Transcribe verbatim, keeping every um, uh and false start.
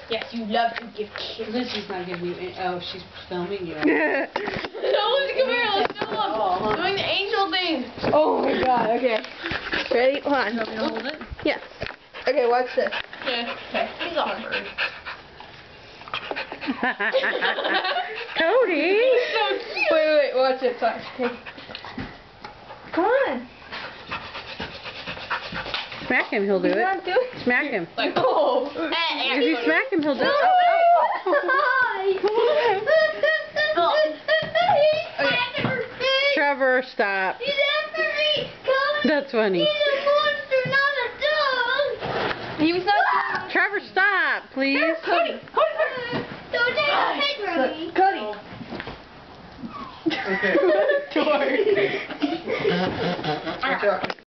Yes, you love to give kisses. Lizzie's not giving you any. Oh, she's filming you. No, Lizzie, come here. Let's film them. Oh, Doing the angel thing. Oh my god, okay. Ready? Hold on. You want me to hold it? Yeah. Okay, watch this. Yeah, okay. He's awkward. Cody! So cute. Wait, wait, wait, watch it. Watch. Okay. Come on. Smack him, he'll do You're it. not doing Smack him. Like, oh. eh, If you smack him, he'll do it. No, Oh, oh. Trevor, stop. He's after me. Come. That's funny. He's a monster, not a dog. He was not. Trevor, stop, please. Cody, Cody, don't take your head from me. Cody. Okay. Door. Watch out.